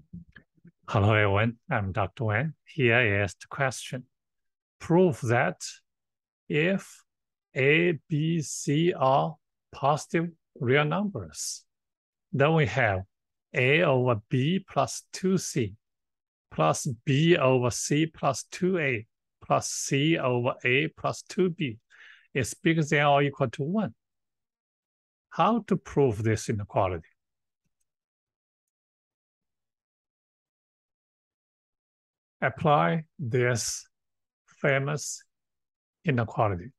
Hello everyone, I'm Dr. Wang. Here is the question. Prove that if A, B, C are positive real numbers, then we have A over B plus 2C plus B over C plus 2A plus C over A plus 2B is bigger than or equal to 1. How to prove this inequality? Apply this famous inequality.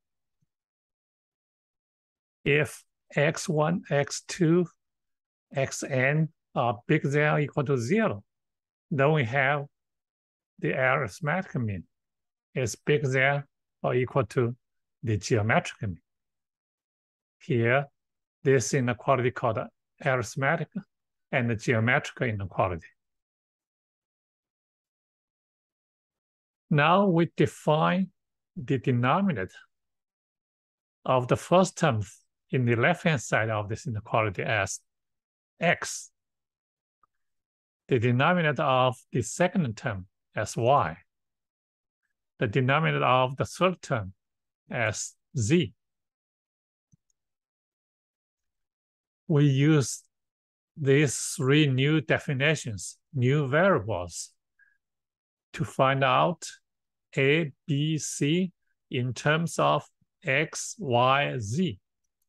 If x1, x2, xn are bigger than or equal to 0, then we have the arithmetic mean is bigger than or equal to the geometric mean. Here, this inequality called arithmetic and the geometric inequality. Now we define the denominator of the first term in the left-hand side of this inequality as x. The denominator of the second term as y. The denominator of the third term as z. We use these three new definitions, new variables, to find out A, B, C in terms of x, y, z.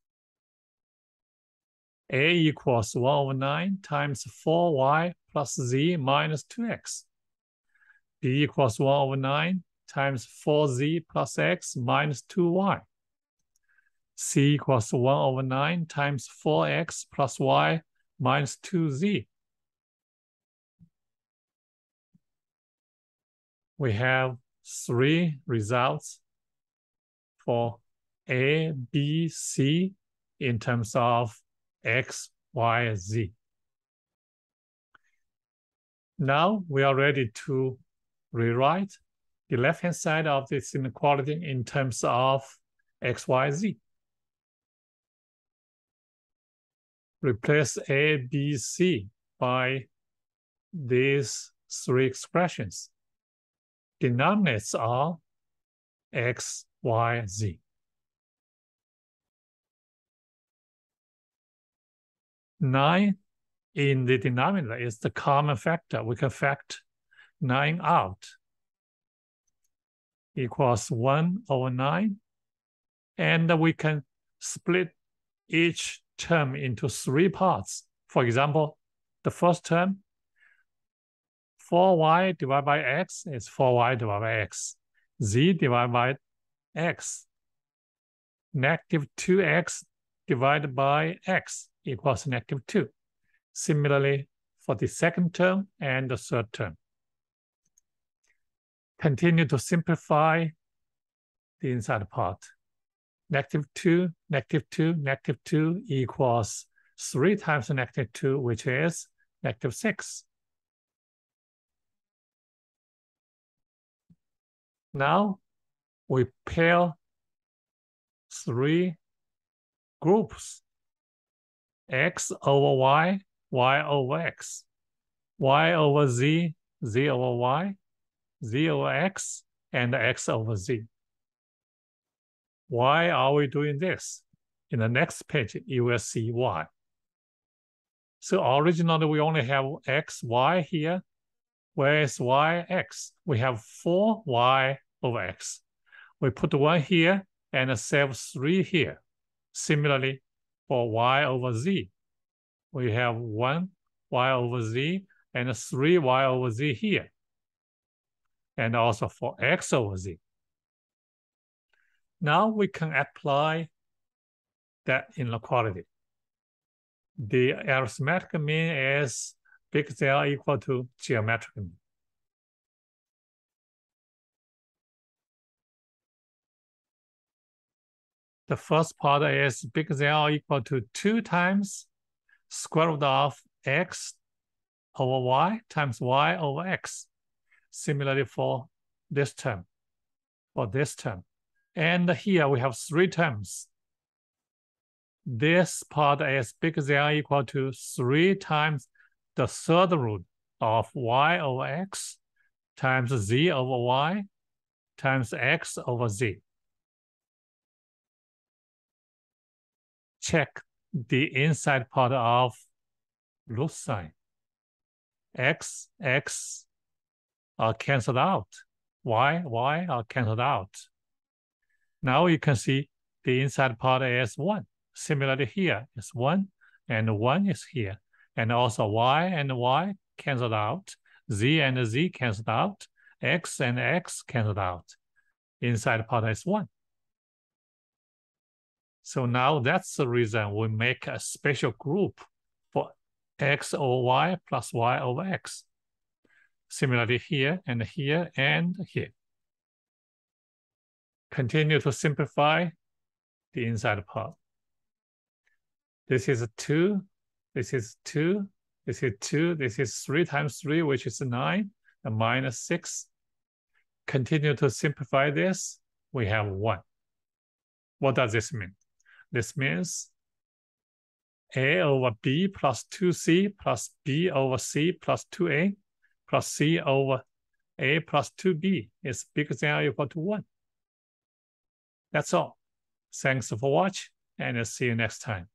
A equals 1 over 9 times 4y plus z minus 2x. B equals 1 over 9 times 4z plus x minus 2y. C equals 1 over 9 times 4x plus y minus 2z. We have three results for A, B, C in terms of x, y, z. Now we are ready to rewrite the left-hand side of this inequality in terms of x, y, z. Replace A, B, C by these three expressions. Denominators are x, y, z. Nine in the denominator is the common factor. We can factor 9 out. Equals 1 over 9. And we can split each term into 3 parts. For example, the first term, 4y divided by x is 4y divided by x. Z divided by x. Negative 2x divided by x equals negative 2. Similarly, for the second term and the third term. Continue to simplify the inside part. Negative 2, negative 2, negative 2 equals 3 times negative 2, which is negative 6. Now we pair 3 groups. X over y, y over x. Y over z, z over y, z over x, and x over z. Why are we doing this? In the next page, you will see why. So originally, we only have x, y here. Where is y, x? We have 4y over x. We put 1 here and save 3 here. Similarly, for y over z, we have 1 y over z and 3 y over z here. And also for x over z. Now we can apply that inequality. The arithmetic mean is bigger than or equal to geometric mean. The first part is bigger than or equal to 2 times square root of x over y times y over x. Similarly for this term, And here we have 3 terms. This part is bigger than or equal to 3 times the third root of y over x times z over y times x over z. Check the inside part of root sign. X are canceled out. Y are canceled out. Now you can see the inside part is 1. Similarly here, it's 1, and 1 is here. And also y and y canceled out. Z and z canceled out. X and x canceled out. Inside part is 1. So now that's the reason we make a special group for x over y plus y over x. Similarly here and here and here. Continue to simplify the inside part. This is 2, this is 2, this is 2, this is 3 times 3, which is 9, and minus 6. Continue to simplify this, we have 1. What does this mean? This means a over b plus 2c plus b over c plus 2a plus c over a plus 2b is bigger than or equal to 1. That's all. Thanks for watching, and I'll see you next time.